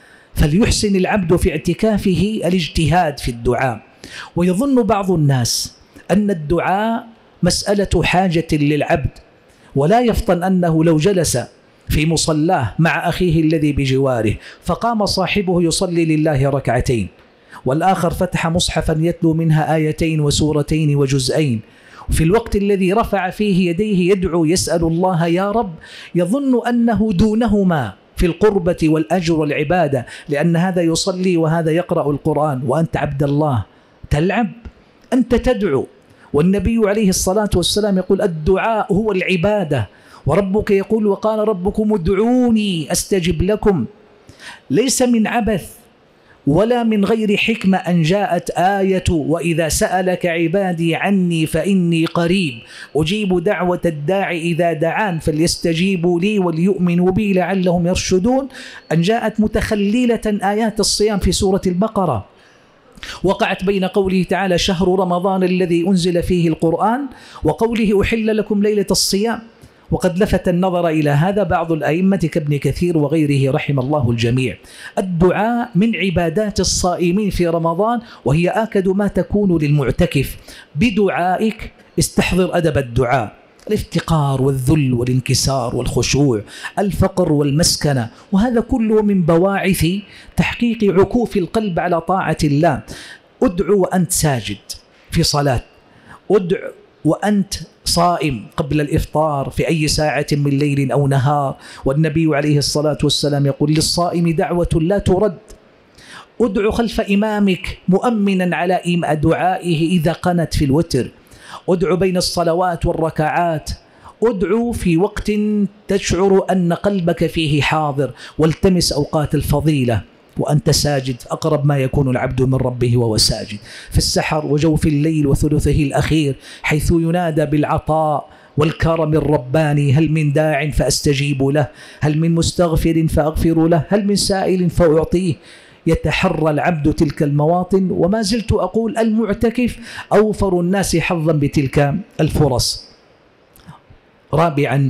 فليحسن العبد في اعتكافه الاجتهاد في الدعاء. ويظن بعض الناس أن الدعاء مسألة حاجة للعبد، ولا يفطن أنه لو جلس في مصلاه مع أخيه الذي بجواره فقام صاحبه يصلي لله ركعتين، والآخر فتح مصحفا يتلو منها آيتين وسورتين وجزئين، في الوقت الذي رفع فيه يديه يدعو يسأل الله يا رب، يظن أنه دونهما في القربة والأجر والعبادة، لأن هذا يصلي وهذا يقرأ القرآن، وأنت عبد الله تلعب، أنت تدعو. والنبي عليه الصلاة والسلام يقول: الدعاء هو العبادة، وربك يقول: وقال ربكم ادعوني أستجب لكم. ليس من عبث ولا من غير حكمة أن جاءت آية: وإذا سألك عبادي عني فإني قريب أجيب دعوة الداعي إذا دعان فليستجيبوا لي وليؤمنوا بي لعلهم يرشدون، أن جاءت متخللة آيات الصيام في سورة البقرة، وقعت بين قوله تعالى: شهر رمضان الذي أنزل فيه القرآن، وقوله: أحل لكم ليلة الصيام. وقد لفت النظر إلى هذا بعض الأئمة كابن كثير وغيره رحم الله الجميع. الدعاء من عبادات الصائمين في رمضان، وهي آكد ما تكون للمعتكف. بدعائك استحضر أدب الدعاء: الافتقار والذل والانكسار والخشوع، الفقر والمسكنة، وهذا كله من بواعث تحقيق عكوف القلب على طاعة الله. ادعو وأنت ساجد في صلاة، ادعو وأنت صائم قبل الإفطار في أي ساعة من ليل أو نهار، والنبي عليه الصلاة والسلام يقول: للصائم دعوة لا ترد. ادعو خلف إمامك مؤمنا على دعائه إذا قنت في الوتر، ادعو بين الصلوات والركعات، ادعو في وقت تشعر أن قلبك فيه حاضر، والتمس أوقات الفضيلة وأنت ساجد، أقرب ما يكون العبد من ربه وهو ساجد، في السحر وجوف الليل وثلثه الأخير، حيث ينادى بالعطاء والكرم الرباني: هل من داع فأستجيب له، هل من مستغفر فأغفر له، هل من سائل فأعطيه. يتحرى العبد تلك المواطن، وما زلت أقول: المعتكف أوفر الناس حظا بتلك الفرص. رابعا،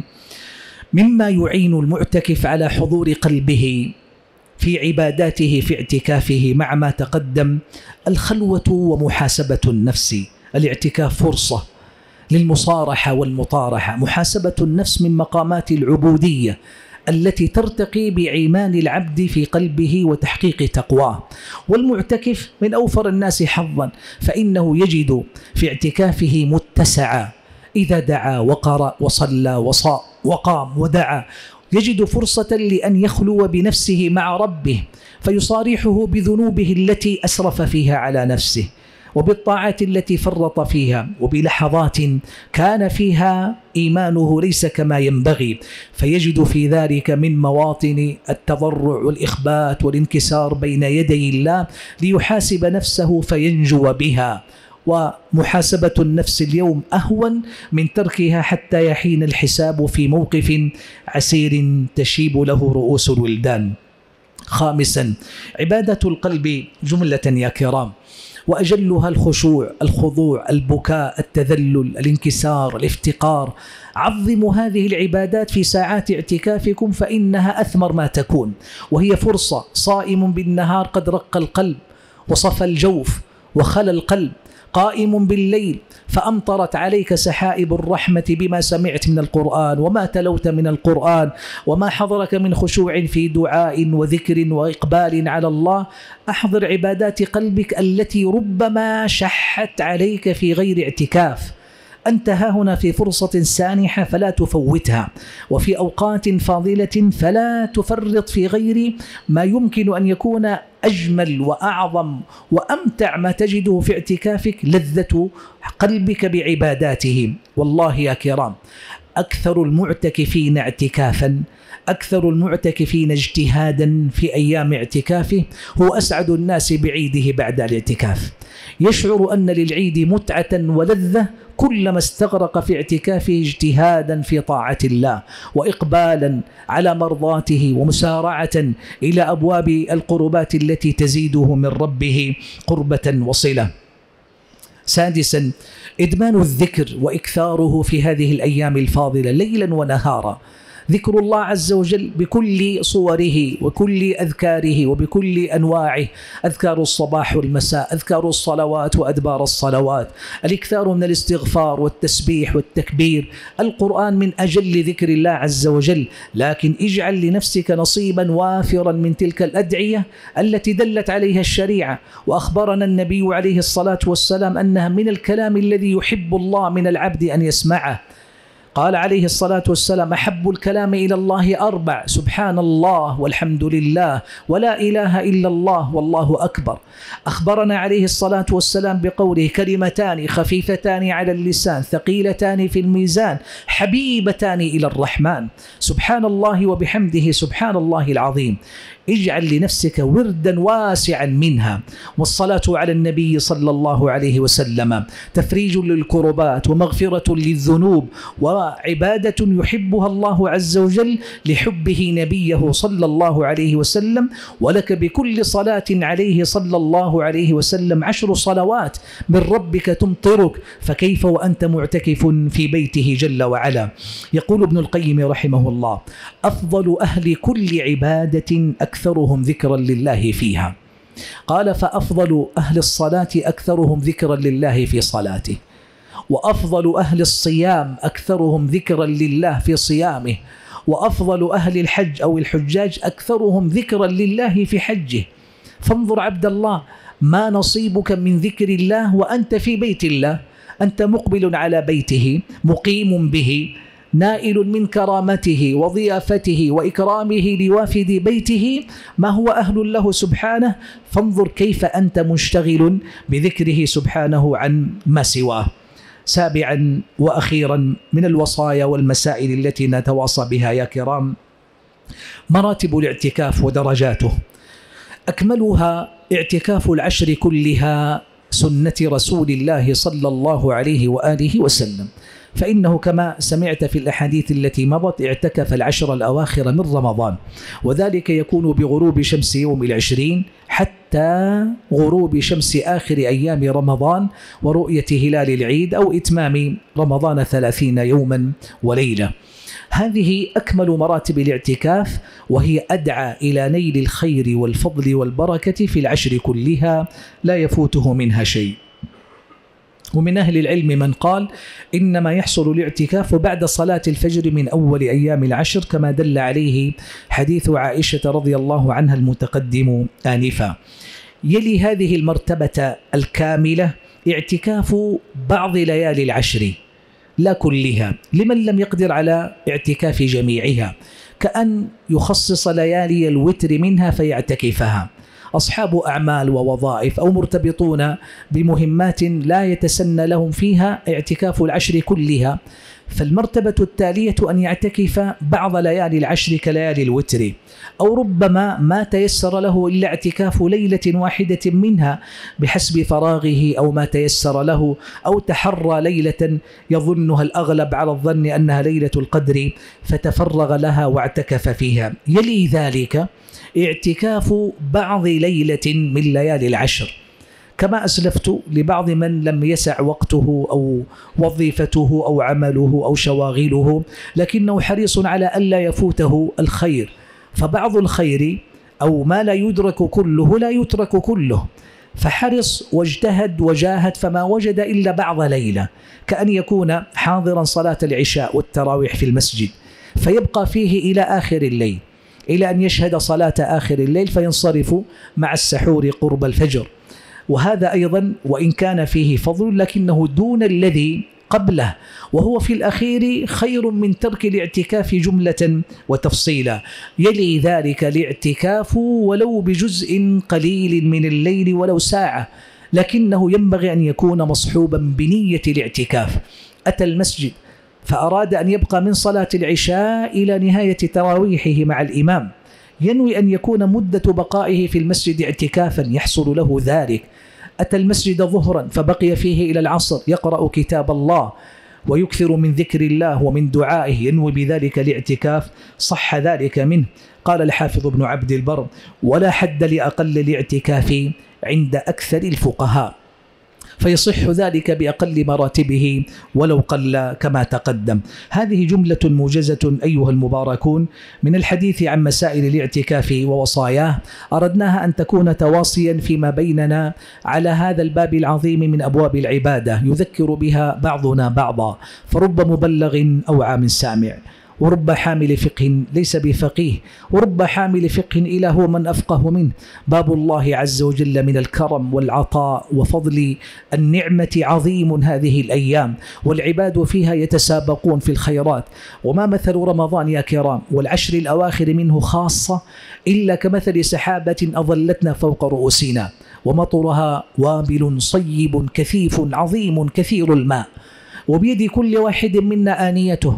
مما يعين المعتكف على حضور قلبه في عباداته في اعتكافه مع ما تقدم الخلوة ومحاسبة النفس. الاعتكاف فرصة للمصارحة والمطارحة. محاسبة النفس من مقامات العبودية التي ترتقي بعيمان العبد في قلبه وتحقيق تقواه. والمعتكف من أوفر الناس حظا، فإنه يجد في اعتكافه متسعا، إذا دعا وقرأ وصلى وقام ودعا يجد فرصة لأن يخلو بنفسه مع ربه، فيصارحه بذنوبه التي أسرف فيها على نفسه، وبالطاعات التي فرط فيها، وبلحظات كان فيها إيمانه ليس كما ينبغي، فيجد في ذلك من مواطن التضرع والإخبات والانكسار بين يدي الله ليحاسب نفسه فينجو بها. ومحاسبة النفس اليوم أهون من تركها حتى يحين الحساب في موقف عسير تشيب له رؤوس الولدان. خامسا، عبادة القلب جملة يا كرام، وأجلها الخشوع، الخضوع، البكاء، التذلل، الانكسار، الافتقار. عظموا هذه العبادات في ساعات اعتكافكم، فإنها أثمر ما تكون، وهي فرصة. صائم بالنهار قد رق القلب وصفى الجوف وخلى القلب، قائم بالليل فأمطرت عليك سحائب الرحمة بما سمعت من القرآن وما تلوت من القرآن وما حضرك من خشوع في دعاء وذكر وإقبال على الله. أحضر عبادات قلبك التي ربما شحت عليك في غير اعتكاف. أنت ها هنا في فرصة سانحة فلا تفوتها، وفي أوقات فاضلة فلا تفرط في غير ما يمكن أن يكون أجمل وأعظم وأمتع ما تجده في اعتكافك، لذة قلبك بعباداته. والله يا كرام، أكثر المعتكفين اعتكافا، أكثر المعتكفين اجتهادا في أيام اعتكافه هو أسعد الناس بعيده بعد الاعتكاف. يشعر أن للعيد متعة ولذة كلما استغرق في اعتكافه اجتهادا في طاعة الله وإقبالا على مرضاته ومسارعة إلى أبواب القربات التي تزيده من ربه قربة وصلة. سادسا، إدمان الذكر وإكثاره في هذه الأيام الفاضلة ليلا ونهارا. ذكر الله عز وجل بكل صوره وكل أذكاره وبكل أنواعه، أذكار الصباح والمساء، أذكار الصلوات وأدبار الصلوات، الإكثار من الاستغفار والتسبيح والتكبير، القرآن من أجل ذكر الله عز وجل. لكن اجعل لنفسك نصيبا وافرا من تلك الأدعية التي دلت عليها الشريعة، وأخبرنا النبي عليه الصلاة والسلام أنها من الكلام الذي يحب الله من العبد أن يسمعه. قال عليه الصلاة والسلام: أحب الكلام إلى الله 4: سبحان الله والحمد لله ولا إله إلا الله والله أكبر. أخبرنا عليه الصلاة والسلام بقوله: كلمتان خفيفتان على اللسان ثقيلتان في الميزان حبيبتان إلى الرحمن، سبحان الله وبحمده سبحان الله العظيم. اجعل لنفسك وردا واسعا منها. والصلاة على النبي صلى الله عليه وسلم تفريج للكربات ومغفرة للذنوب وعبادة يحبها الله عز وجل لحبه نبيه صلى الله عليه وسلم. ولك بكل صلاة عليه صلى الله عليه وسلم 10 صلوات من ربك تمطرك، فكيف وأنت معتكف في بيته جل وعلا. يقول ابن القيم رحمه الله: أفضل أهل كل عبادة أكثرهم ذكرا لله فيها. قال: فأفضل أهل الصلاة أكثرهم ذكرا لله في صلاته، وأفضل أهل الصيام أكثرهم ذكرا لله في صيامه، وأفضل أهل الحج أو الحجاج أكثرهم ذكرا لله في حجه. فانظر عبد الله، ما نصيبك من ذكر الله وأنت في بيت الله؟ أنت مقبل على بيته، مقيم به، نائل من كرامته وضيافته وإكرامه لوافد بيته ما هو أهل له سبحانه. فانظر كيف أنت مشتغل بذكره سبحانه عن ما سواه. سابعا وأخيرا من الوصايا والمسائل التي نتواصى بها يا كرام، مراتب الاعتكاف ودرجاته. أكملها اعتكاف العشر كلها سنة رسول الله صلى الله عليه وآله وسلم، فإنه كما سمعت في الأحاديث التي مضت اعتكف العشر الأواخر من رمضان، وذلك يكون بغروب شمس يوم 20 حتى غروب شمس آخر أيام رمضان ورؤية هلال العيد أو إتمام رمضان 30 يوما وليلة. هذه أكمل مراتب الاعتكاف، وهي أدعى إلى نيل الخير والفضل والبركة في العشر كلها، لا يفوته منها شيء. ومن أهل العلم من قال إنما يحصل الاعتكاف بعد صلاة الفجر من أول أيام العشر، كما دل عليه حديث عائشة رضي الله عنها المتقدم آنفا. يلي هذه المرتبة الكاملة اعتكاف بعض ليالي العشر لا كلها، لمن لم يقدر على اعتكاف جميعها، كأن يخصص ليالي الوتر منها فيعتكفها. أصحاب أعمال ووظائف أو مرتبطون بمهمات لا يتسنى لهم فيها اعتكاف العشر كلها، فالمرتبة التالية أن يعتكف بعض ليالي العشر كليالي الوتر، أو ربما ما تيسر له إلا اعتكاف ليلة واحدة منها بحسب فراغه أو ما تيسر له، أو تحرى ليلة يظنها الأغلب على الظن أنها ليلة القدر فتفرغ لها واعتكف فيها. يلي ذلك اعتكاف بعض ليلة من ليالي العشر، كما أسلفت لبعض من لم يسع وقته أو وظيفته أو عمله أو شواغله، لكنه حريص على ألا يفوته الخير، فبعض الخير أو ما لا يدرك كله لا يترك كله، فحرص واجتهد وجاهد فما وجد إلا بعض ليلة، كأن يكون حاضرا صلاة العشاء والتراويح في المسجد فيبقى فيه إلى آخر الليل، إلى أن يشهد صلاة آخر الليل فينصرف مع السحور قرب الفجر. وهذا أيضا وإن كان فيه فضل لكنه دون الذي قبله، وهو في الأخير خير من ترك الاعتكاف جملة وتفصيلا. يلي ذلك الاعتكاف ولو بجزء قليل من الليل ولو ساعة، لكنه ينبغي أن يكون مصحوبا بنية الاعتكاف. أتى المسجد فأراد أن يبقى من صلاة العشاء إلى نهاية تراويحه مع الإمام، ينوي أن يكون مدة بقائه في المسجد اعتكافا يحصل له ذلك. أتى المسجد ظهرا فبقي فيه إلى العصر يقرأ كتاب الله ويكثر من ذكر الله ومن دعائه، ينوي بذلك الاعتكاف، صح ذلك منه. قال الحافظ ابن عبد البر: ولا حد لأقل الاعتكاف عند أكثر الفقهاء، فيصح ذلك بأقل مراتبه ولو قل كما تقدم. هذه جملة موجزة أيها المباركون من الحديث عن مسائل الاعتكاف ووصاياه، أردناها أن تكون تواصيا فيما بيننا على هذا الباب العظيم من أبواب العبادة يذكر بها بعضنا بعضا، فرب مبلغ أوعى من سامع، ورب حامل فقه ليس بفقيه، ورب حامل فقه إلى هو من أفقه منه. باب الله عز وجل من الكرم والعطاء وفضل النعمة عظيم هذه الأيام، والعباد فيها يتسابقون في الخيرات. وما مثل رمضان يا كرام والعشر الأواخر منه خاصة إلا كمثل سحابة أظلتنا فوق رؤوسنا، ومطرها وابل صيب كثيف عظيم كثير الماء، وبيد كل واحد منا آنيته،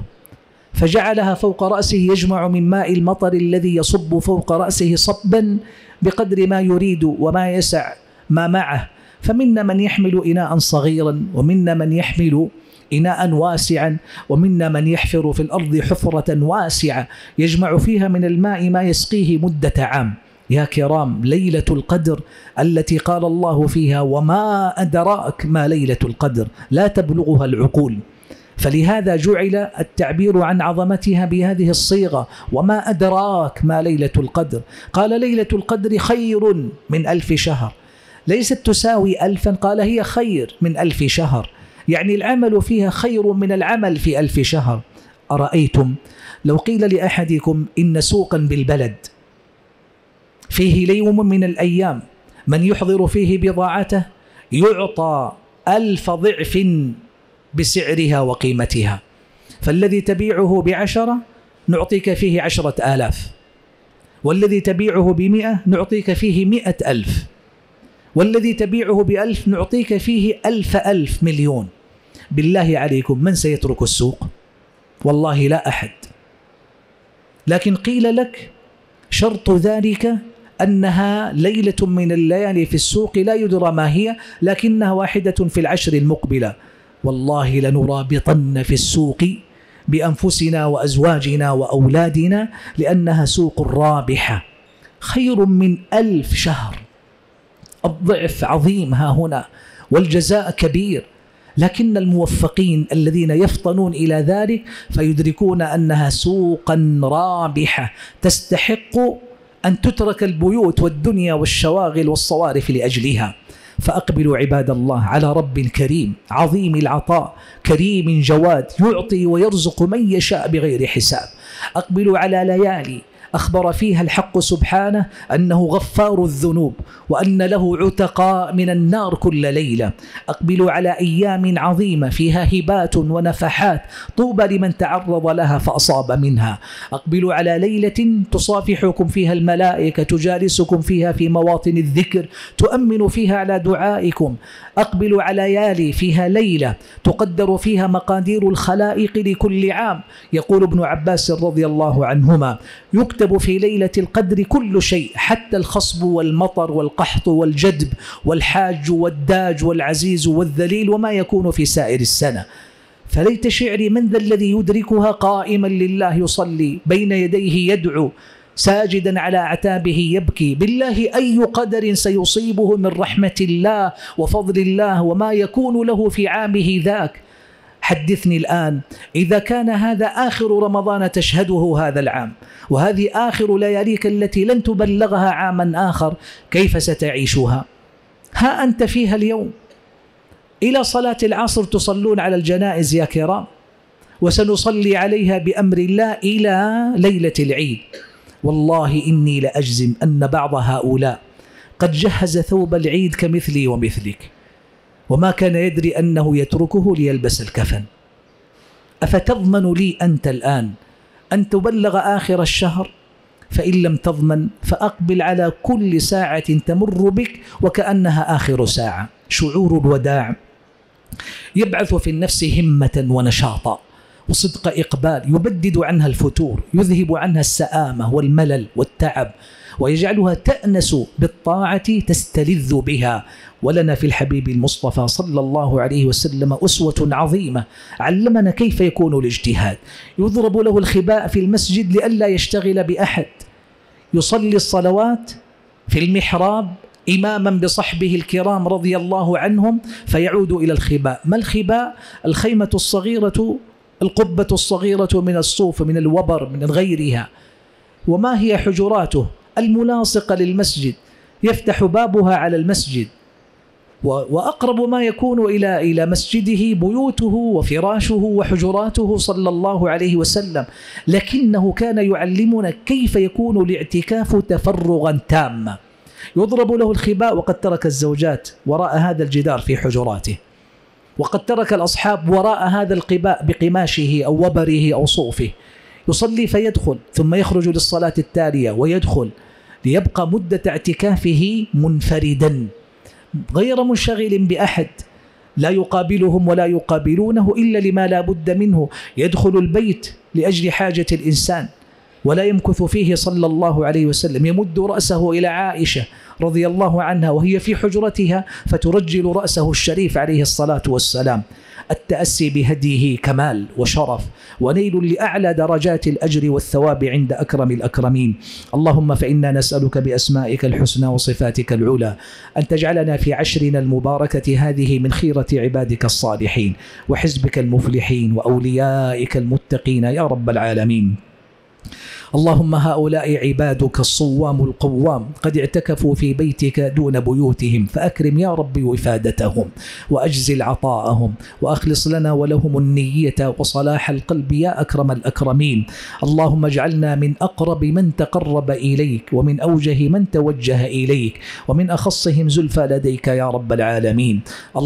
فجعلها فوق رأسه يجمع من ماء المطر الذي يصب فوق رأسه صبا بقدر ما يريد وما يسع ما معه. فمنا من يحمل إناء صغيرا، ومنا من يحمل إناء واسعا، ومنا من يحفر في الأرض حفرة واسعة يجمع فيها من الماء ما يسقيه مدة عام. يا كرام، ليلة القدر التي قال الله فيها: وما أدراك ما ليلة القدر، لا تبلغها العقول. فلهذا جعل التعبير عن عظمتها بهذه الصيغة: وما أدراك ما ليلة القدر. قال: ليلة القدر خير من 1000 شهر، ليست تساوي 1000، قال هي خير من 1000 شهر، يعني العمل فيها خير من العمل في 1000 شهر. أرأيتم لو قيل لأحدكم إن سوقا بالبلد فيه يوم من الأيام من يحضر فيه بضاعته يعطى 1000 ضعف بسعرها وقيمتها، فالذي تبيعه ب10 نعطيك فيه 10,000، والذي تبيعه ب100 نعطيك فيه 100,000، والذي تبيعه ب1000 نعطيك فيه 1000 مليون. بالله عليكم من سيترك السوق؟ والله لا أحد. لكن قيل لك شرط ذلك أنها ليلة من الليالي في السوق لا يدرى ما هي، لكنها واحدة في العشر المقبلة. والله لنرابطن في السوق بأنفسنا وأزواجنا وأولادنا، لأنها سوق رابحة خير من 1000 شهر. الضعف عظيم ها هنا والجزاء كبير، لكن الموفقين الذين يفطنون إلى ذلك فيدركون أنها سوقا رابحة تستحق أن تترك البيوت والدنيا والشواغل والصوارف لأجلها. فأقبلوا عباد الله على رب كريم عظيم العطاء كريم جواد يعطي ويرزق من يشاء بغير حساب. أقبلوا على ليالي أخبر فيها الحق سبحانه أنه غفار الذنوب وأن له عتقاء من النار كل ليلة. أقبلوا على أيام عظيمة فيها هبات ونفحات طوبى لمن تعرض لها فأصاب منها. أقبلوا على ليلة تصافحكم فيها الملائكة تجالسكم فيها في مواطن الذكر تؤمن فيها على دعائكم. أقبلوا على ليالي فيها ليلة تقدر فيها مقادير الخلائق لكل عام. يقول ابن عباس رضي الله عنهما يكتب في ليلة القدر كل شيء حتى الخصب والمطر والقحط والجدب والحاج والداج والعزيز والذليل وما يكون في سائر السنة. فليت شعري من ذا الذي يدركها قائما لله يصلي بين يديه يدعو ساجدا على أعتابه يبكي. بالله أي قدر سيصيبه من رحمة الله وفضل الله وما يكون له في عامه ذاك. حدثني الآن إذا كان هذا آخر رمضان تشهده هذا العام وهذه آخر لياليك التي لن تبلغها عاما آخر كيف ستعيشها؟ ها أنت فيها اليوم إلى صلاة العصر تصلون على الجنائز يا كرام، وسنصلي عليها بأمر الله إلى ليلة العيد. والله إني لأجزم أن بعض هؤلاء قد جهز ثوب العيد كمثلي ومثلك وما كان يدري أنه يتركه ليلبس الكفن. أفتضمن لي أنت الآن أن تبلغ آخر الشهر؟ فإن لم تضمن فأقبل على كل ساعة تمر بك وكأنها آخر ساعة. شعور الوداع يبعث في النفس همة ونشاطا، وصدق إقبال، يبدد عنها الفتور، يذهب عنها السآمة والملل والتعب، ويجعلها تأنس بالطاعة تستلذ بها. ولنا في الحبيب المصطفى صلى الله عليه وسلم أسوة عظيمة، علمنا كيف يكون الاجتهاد. يضرب له الخباء في المسجد لئلا يشتغل بأحد، يصلي الصلوات في المحراب إماما بصحبه الكرام رضي الله عنهم، فيعود إلى الخباء. ما الخباء؟ الخيمة الصغيرة، القبة الصغيرة من الصوف، من الوبر، من غيرها. وما هي حجراته؟ الملاصقة للمسجد، يفتح بابها على المسجد، وأقرب ما يكون إلى مسجده بيوته وفراشه وحجراته صلى الله عليه وسلم. لكنه كان يعلمنا كيف يكون الاعتكاف تفرغا تاما. يضرب له الخباء وقد ترك الزوجات وراء هذا الجدار في حجراته، وقد ترك الأصحاب وراء هذا القباء بقماشه أو وبره أو صوفه. يصلي فيدخل ثم يخرج للصلاة التالية ويدخل، ليبقى مدة اعتكافه منفردا غير منشغل بأحد، لا يقابلهم ولا يقابلونه إلا لما لا بد منه. يدخل البيت لأجل حاجة الإنسان ولا يمكث فيه صلى الله عليه وسلم. يمد رأسه إلى عائشة رضي الله عنها وهي في حجرتها فترجل رأسه الشريف عليه الصلاة والسلام. التأسي بهديه كمال وشرف ونيل لأعلى درجات الأجر والثواب عند أكرم الأكرمين. اللهم فإنا نسألك بأسمائك الحسنى وصفاتك العلى أن تجعلنا في عشرنا المباركة هذه من خيرة عبادك الصالحين وحزبك المفلحين وأوليائك المتقين يا رب العالمين. اللهم هؤلاء عبادك الصوام القوام قد اعتكفوا في بيتك دون بيوتهم، فأكرم يا رب وفادتهم وأجزل عطاءهم وأخلص لنا ولهم النية وصلاح القلب يا أكرم الأكرمين. اللهم اجعلنا من أقرب من تقرب إليك ومن أوجه من توجه إليك ومن أخصهم زلفى لديك يا رب العالمين.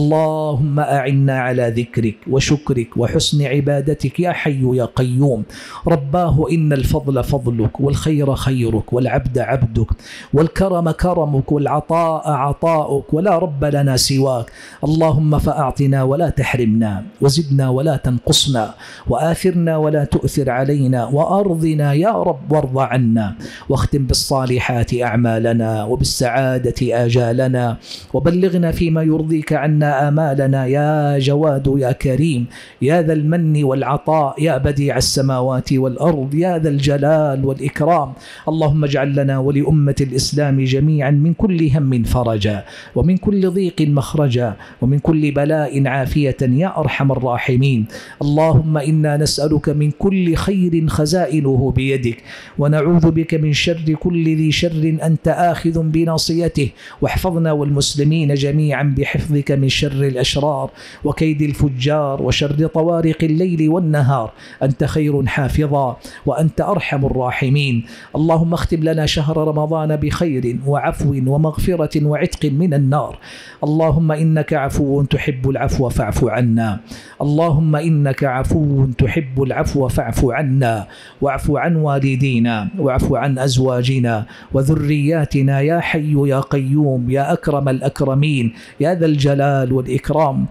اللهم أعنا على ذكرك وشكرك وحسن عبادتك يا حي يا قيوم. رباه إن الفضل فضلك والخير خيرك والعبد عبدك والكرم كرمك والعطاء عطاؤك ولا رب لنا سواك. اللهم فأعطنا ولا تحرمنا وزدنا ولا تنقصنا وآثرنا ولا تؤثر علينا وأرضنا يا رب وارض عنا، واختم بالصالحات أعمالنا وبالسعادة آجالنا وبلغنا فيما يرضيك عنا آمالنا يا جواد يا كريم يا ذا المن والعطاء يا بديع السماوات والأرض يا ذا الجلال والإكرام. اللهم اجعل لنا ولأمة الإسلام جميعا من كل هم فرجا ومن كل ضيق مخرجا ومن كل بلاء عافية يا أرحم الراحمين. اللهم إنا نسألك من كل خير خزائنه بيدك ونعوذ بك من شر كل ذي شر أنت آخذ بناصيته، واحفظنا والمسلمين جميعا بحفظك من شر الأشرار وكيد الفجار وشر طوارق الليل والنهار. أنت خير حافظا وأنت أرحم الراحمين. اللهم اختم لنا شهر رمضان بخير وعفو ومغفرة وعتق من النار. اللهم إنك عفو تحب العفو فاعف عنا. اللهم إنك عفو تحب العفو فاعف عنا، واعف عن والدينا واعف عن أزواجنا وذرياتنا يا حي يا قيوم يا أكرم الأكرمين يا ذا الجلال والإكرام.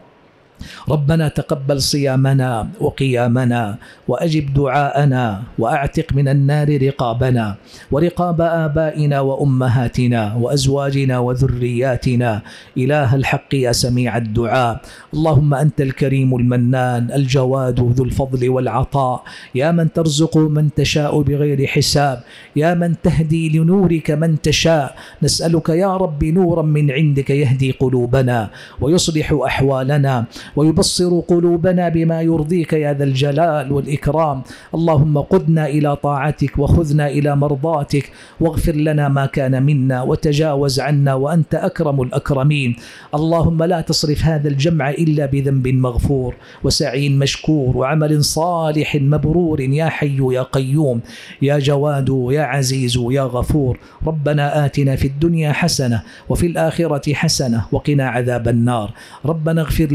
ربنا تقبل صيامنا وقيامنا وأجب دعاءنا وأعتق من النار رقابنا ورقاب آبائنا وأمهاتنا وأزواجنا وذرياتنا إله الحق يا سميع الدعاء. اللهم أنت الكريم المنان الجواد ذو الفضل والعطاء يا من ترزق من تشاء بغير حساب يا من تهدي لنورك من تشاء. نسألك يا رب نورا من عندك يهدي قلوبنا ويصلح أحوالنا ويبصر قلوبنا بما يرضيك يا ذا الجلال والإكرام. اللهم قدنا إلى طاعتك وخذنا إلى مرضاتك واغفر لنا ما كان منا وتجاوز عنا وأنت أكرم الأكرمين. اللهم لا تصرف هذا الجمع إلا بذنب مغفور وسعي مشكور وعمل صالح مبرور يا حي يا قيوم يا جواد يا عزيز يا غفور. ربنا آتنا في الدنيا حسنة وفي الآخرة حسنة وقنا عذاب النار. ربنا اغفر لنا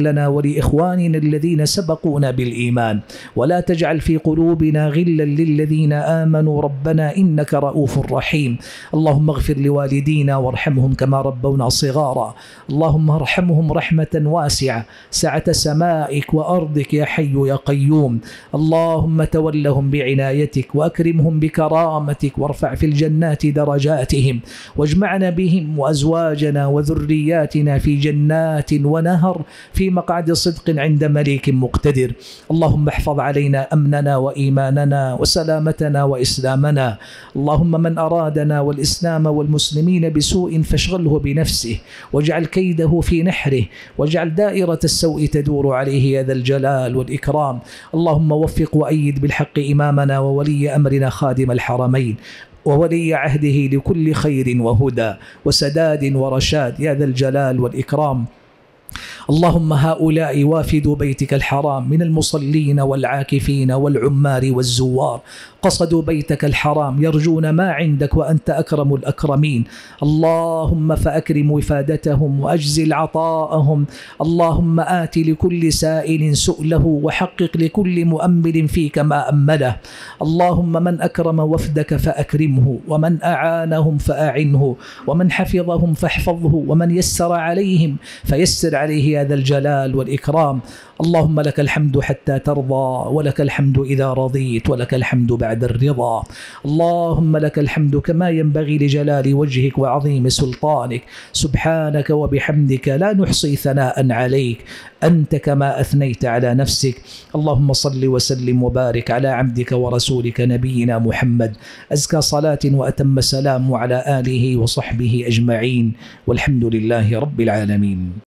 ولإخواننا الذين سبقونا بالإيمان، ولا تجعل في قلوبنا غلا للذين آمنوا ربنا إنك رؤوف رحيم. اللهم اغفر لوالدينا وارحمهم كما ربونا صغارا. اللهم ارحمهم رحمة واسعة سعة سمائك وأرضك يا حي يا قيوم. اللهم تولهم بعنايتك وأكرمهم بكرامتك، وارفع في الجنات درجاتهم، واجمعنا بهم وأزواجنا وذرياتنا في جنات ونهر في مقعد صدق عند مليك مقتدر. اللهم احفظ علينا أمننا وإيماننا وسلامتنا وإسلامنا. اللهم من أرادنا والإسلام والمسلمين بسوء فاشغله بنفسه، واجعل كيده في نحره، واجعل دائرة السوء تدور عليه يا ذا الجلال والإكرام. اللهم وفق وأيد بالحق إمامنا وولي أمرنا خادم الحرمين وولي عهده لكل خير وهدى وسداد ورشاد يا ذا الجلال والإكرام. اللهم هؤلاء وافدوا بيتك الحرام من المصلين والعاكفين والعمار والزوار، قصدوا بيتك الحرام يرجون ما عندك وأنت أكرم الأكرمين. اللهم فأكرم وفادتهم وأجزل عطاءهم. اللهم آت لكل سائل سؤله، وحقق لكل مؤمل فيك ما أمله. اللهم من أكرم وفدك فأكرمه، ومن أعانهم فأعنه، ومن حفظهم فاحفظه، ومن يسر عليهم فيسر عليه يا ذا الجلال والإكرام. اللهم لك الحمد حتى ترضى، ولك الحمد إذا رضيت، ولك الحمد بعد الرضا. اللهم لك الحمد كما ينبغي لجلال وجهك وعظيم سلطانك. سبحانك وبحمدك لا نحصي ثناء عليك، أنت كما أثنيت على نفسك. اللهم صل وسلم وبارك على عبدك ورسولك نبينا محمد، أزكى صلاة وأتم سلام على آله وصحبه أجمعين، والحمد لله رب العالمين.